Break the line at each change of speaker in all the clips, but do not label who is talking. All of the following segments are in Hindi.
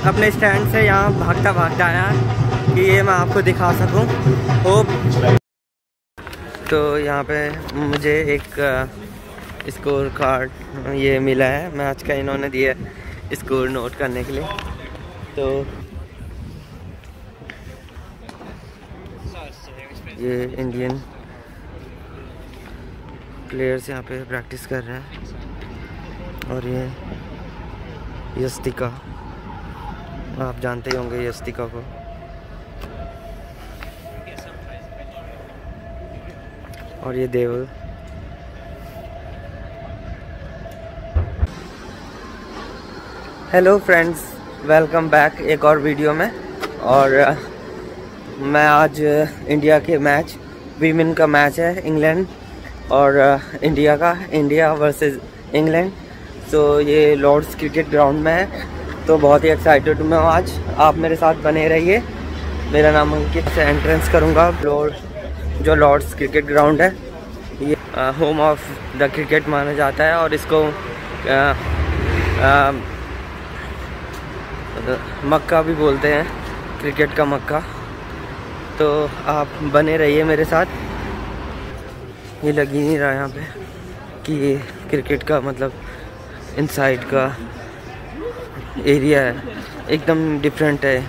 अपने स्टैंड से यहाँ भागता भागता आया कि ये मैं आपको दिखा सकूँ। होप तो यहाँ पे मुझे एक स्कोर कार्ड ये मिला है, मैच का इन्होंने दिया है स्कोर नोट करने के लिए। तो ये इंडियन प्लेयर्स यहाँ पे प्रैक्टिस कर रहे हैं। और ये यस्तिका, आप जानते ही होंगे यस्तिका को। और ये देवल। हेलो फ्रेंड्स, वेलकम बैक एक और वीडियो में। और मैं आज इंडिया के मैच, वीमेन का मैच है इंग्लैंड और इंडिया का, इंडिया वर्सेस इंग्लैंड। तो ये लॉर्ड्स क्रिकेट ग्राउंड में है, तो बहुत ही एक्साइटेड हूँ मैं आज। आप मेरे साथ बने रहिए। मेरा नाम अंकित से एंट्रेंस करूँगा। जो लॉर्ड्स क्रिकेट ग्राउंड है, ये होम ऑफ द क्रिकेट माना जाता है और इसको मक्का भी बोलते हैं, क्रिकेट का मक्का। तो आप बने रहिए मेरे साथ। ये लग ही नहीं रहा यहाँ पे कि ये क्रिकेट का मतलब इनसाइड का एरिया है, एकदम डिफरेंट है।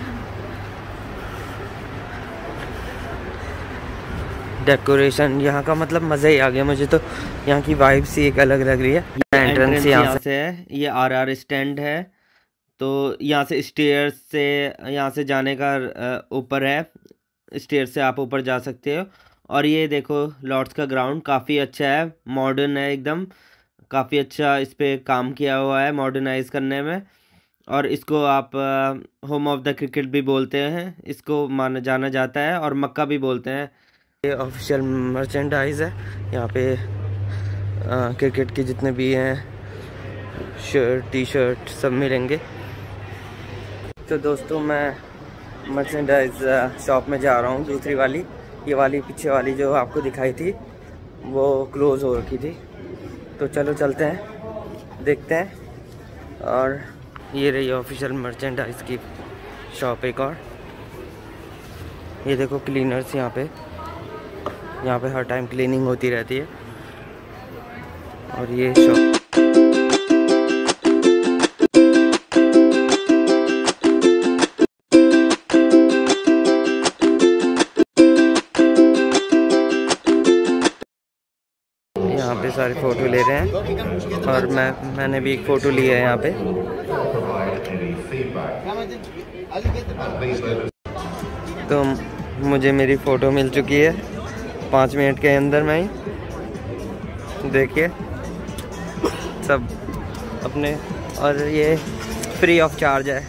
डेकोरेशन यहाँ का मतलब मज़ा ही आ गया मुझे तो। यहाँ की वाइब्स ही एक अलग लग रही है। एंट्रेंस यहाँ से है, ये आरआर स्टैंड है। तो यहाँ से स्टेयर्स से यहाँ से जाने का ऊपर है, स्टेयर से आप ऊपर जा सकते हो। और ये देखो लॉर्ड्स का ग्राउंड काफ़ी अच्छा है, मॉडर्न है एकदम, काफ़ी अच्छा इस पे काम किया हुआ है मॉडर्नाइज करने में। और इसको आप होम ऑफ द क्रिकेट भी बोलते हैं, इसको माना जाना जाता है, और मक्का भी बोलते हैं। ये ऑफिशियल मर्चेंडाइज है, यहाँ पे क्रिकेट के जितने भी हैं शर्ट टी शर्ट सब मिलेंगे। तो दोस्तों मैं मर्चेंडाइज शॉप में जा रहा हूँ, दूसरी वाली। ये वाली पीछे वाली जो आपको दिखाई थी वो क्लोज़ हो रखी थी। तो चलो चलते हैं, देखते हैं। और ये रही ऑफिशियल मर्चेंडाइज की शॉप एक और। ये देखो क्लीनर्स यहाँ पे हर टाइम क्लीनिंग होती रहती है। और ये शॉप यहाँ पे सारे फ़ोटो ले रहे हैं, और मैंने भी एक फ़ोटो लिया है यहाँ पे। तो मुझे मेरी फ़ोटो मिल चुकी है 5 मिनट के अंदर में ही। देखिए सब अपने, और ये फ्री ऑफ चार्ज है।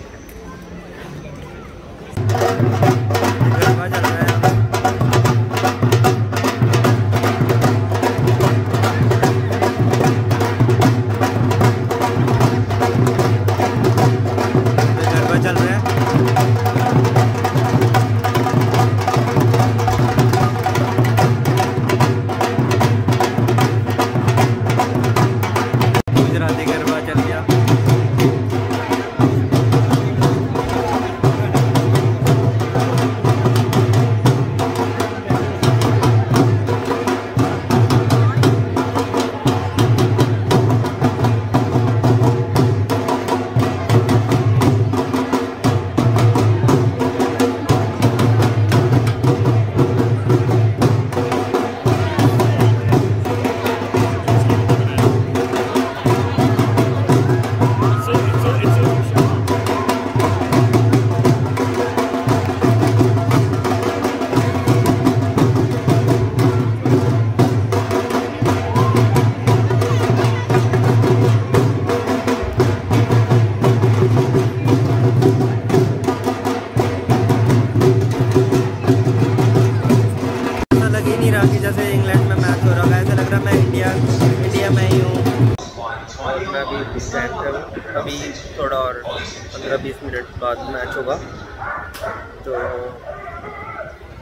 अभी थोड़ा और 15-20 मिनट बाद मैच होगा। तो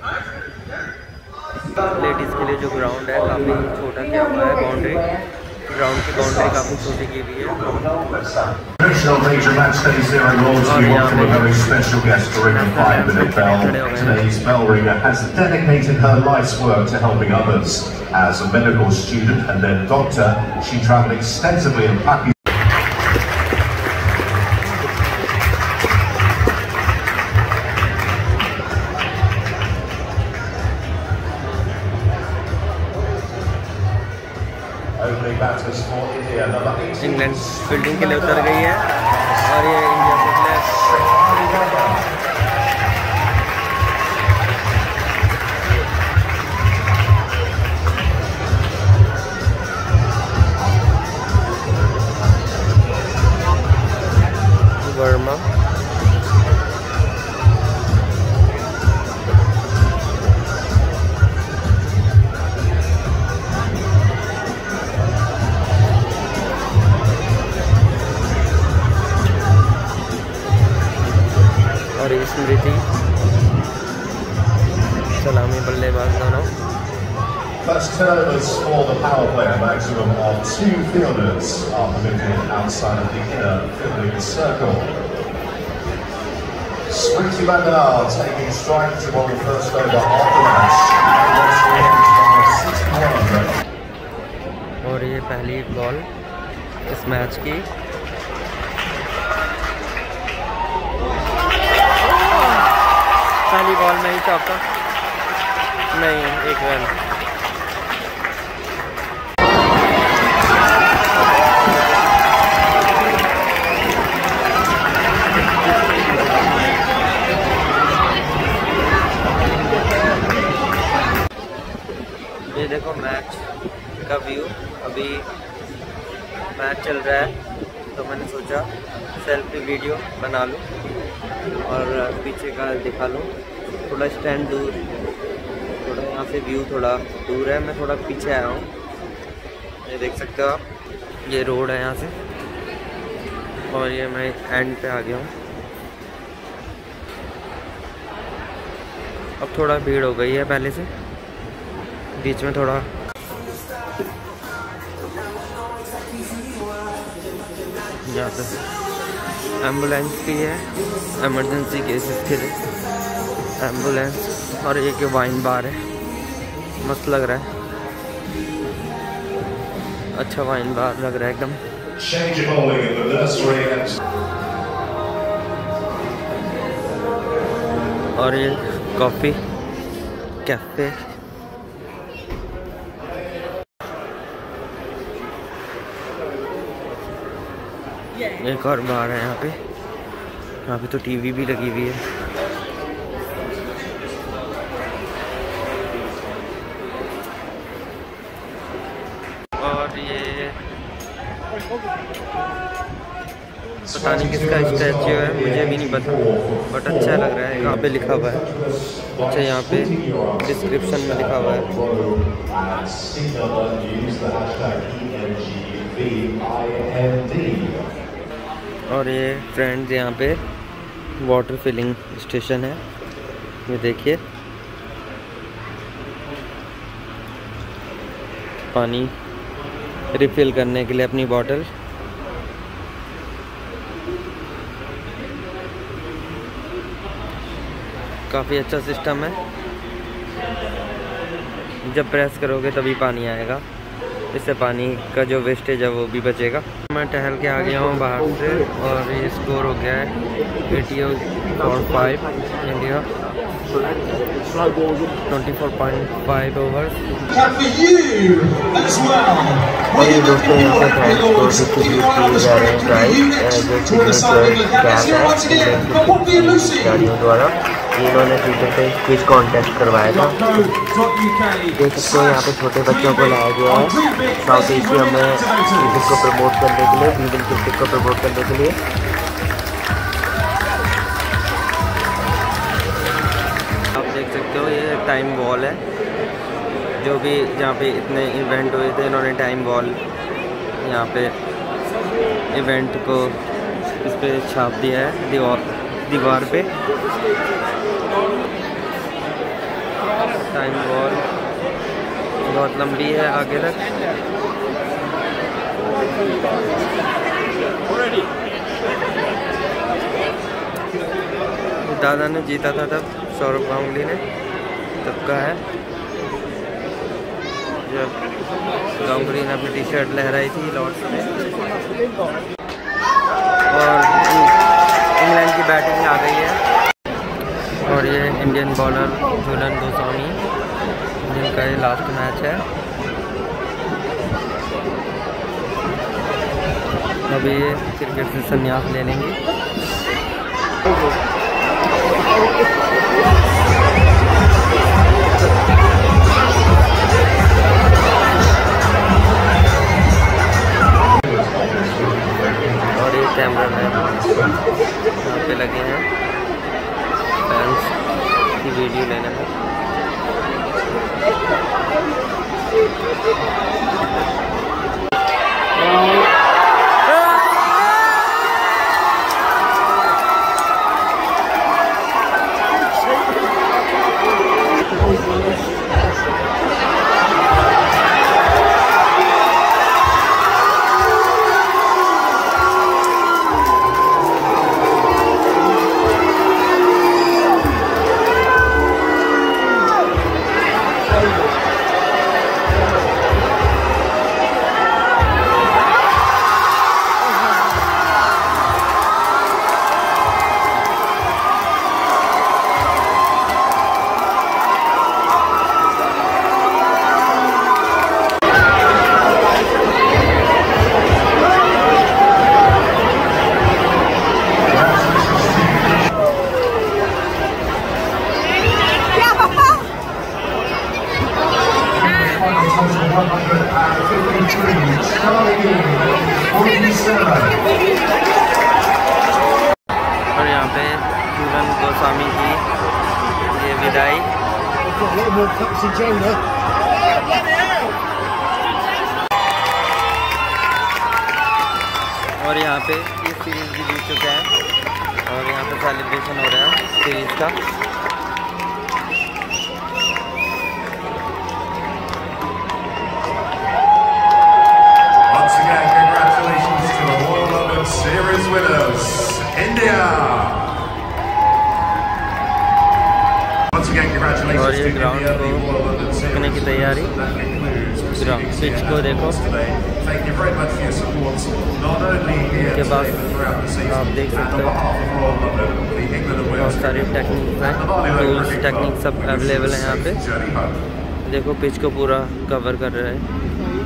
लेडीज़ के लिए जो ग्राउंड है काफ़ी छोटा किया हुआ है, बाउंड्री ग्राउंड की बाउंड्री काफ़ी छोटी की हुई है।
Traditional major match days here at Lord's, we welcome a very special guest to ring the 5-minute bell. Today's bell ringer has dedicated her life's work to helping others. As a medical student and then doctor, she travelled extensively in Pakistan.
England fielding के लिए उतर गई है और ये इंडिया के प्लेयर वर्मा और स्मृति सलामी बल्लेबाज दोनों।
First turnovers for the power play, a maximum of 2 fielders are permitted outside of the inner fielding circle. Smriti Mandal taking strike to bowl the first over of the match.
और ये पहली बॉल इस मैच की। पहली बॉल में ही चौका नहीं, 1 रन। ये देखो मैच का व्यू। अभी मैच चल रहा है तो मैंने सोचा सेल्फी वीडियो बना लूँ और पीछे का दिखा लूँ। थोड़ा स्टैंड दूर, थोड़ा यहाँ से व्यू थोड़ा दूर है, मैं थोड़ा पीछे आया हूँ। ये देख सकते हो आप, ये रोड है यहाँ से और ये मैं एंड पे आ गया हूँ। अब थोड़ा भीड़ हो गई है पहले से, बीच में थोड़ा यहाँ पे एम्बुलेंस भी है, इमरजेंसी केसेस के लिए एम्बुलेंस। और एक वाइन बार है, मस्त लग रहा है, अच्छा वाइन बार लग रहा है एकदम। और ये कॉफ़ी कैफे एक और बार है यहाँ पे तो टीवी भी लगी हुई है। और ये पता नहीं किसका स्टैचू है, मुझे भी नहीं पता, बट अच्छा लग रहा है। यहाँ पे लिखा हुआ है, अच्छा यहाँ पे डिस्क्रिप्शन में लिखा हुआ है। और ये फ्रेंड्स यहाँ पे वाटर फिलिंग स्टेशन है, ये देखिए पानी रिफिल करने के लिए अपनी बॉटल। काफ़ी अच्छा सिस्टम है, जब प्रेस करोगे तभी पानी आएगा, इससे पानी का जो वेस्टेज है वो भी बचेगा। मैं टहल के आ गया हूँ बाहर से और ये स्कोर हो गया है 88 for 5 इंडिया 24.5 ओवर। और ये दोस्तों यहाँ पे प्राइस को डिस्ट्रीब्यूट किए जा रहे हैं प्राइस जो सिग्नेचर गाड़ियों द्वारा। इन्होंने ट्विटर पे क्विज कॉन्टेस्ट करवाया था, देख सकते हो यहाँ पे छोटे बच्चों को लाया गया है साउथ एशिया में क्रिकेट को प्रमोट करने के लिए, वुमेन क्रिकेट को प्रमोट करने के लिए। आप देख सकते हो ये टाइम वॉल है, जो भी जहाँ पे इतने इवेंट हुए थे इन्होंने टाइम वॉल यहाँ पे इवेंट को इस पे छाप दिया है दीवार पे। टाइम वॉल बहुत लंबी है आगे तक। दादा ने जीता था तब, सौरभ गांगुली ने, तब का है जब गांगुली ने अपनी टी शर्ट लहराई थी लॉर्ड्स में। और इंग्लैंड की बैटिंग आ गई है और ये इंडियन बॉलर झूलन गोस्वामी, जिनका ये लास्ट मैच है। अभी ये क्रिकेट से संन्यास ले लेंगे। और ये कैमरा मैन यहाँ पे लगे हैं फैंस की वीडियो लेने में। और यहाँ पे झूलन गोस्वामी की ये विदाई। और यहाँ पे ये सीरीज भी जीत चुका है और यहाँ पे सेलिब्रेशन हो रहा है सीरीज का।
Series winners, India. Once again, congratulations
और ये
to
ग्राउंड को रुकने की तैयारी, पिच को देखो।
Thank you very much for your support, not only here
के बाद
throughout the season,
आप देख सकते हो बहुत सारी टेक्निक हैं, टूल्स टेक्निक सब अवेलेबल हैं यहाँ पे। देखो पिच को पूरा कवर कर रहे हैं।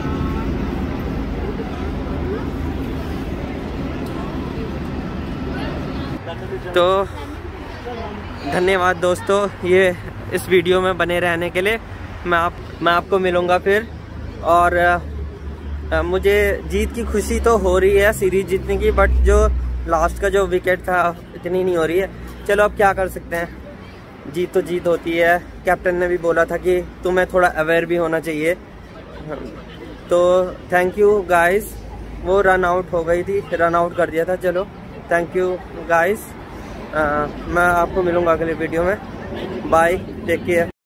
तो धन्यवाद दोस्तों ये इस वीडियो में बने रहने के लिए। मैं आपको मिलूँगा फिर। और मुझे जीत की खुशी तो हो रही है सीरीज जीतने की, बट जो लास्ट का जो विकेट था इतनी नहीं हो रही है। चलो अब क्या कर सकते हैं, जीत तो जीत होती है। कैप्टन ने भी बोला था कि तुम्हें थोड़ा अवेयर भी होना चाहिए। तो थैंक यू गाइस। वो रन आउट हो गई थी, रन आउट कर दिया था। चलो थैंक यू गाइस। मैं आपको मिलूँगा अगले वीडियो में। Bye, take care.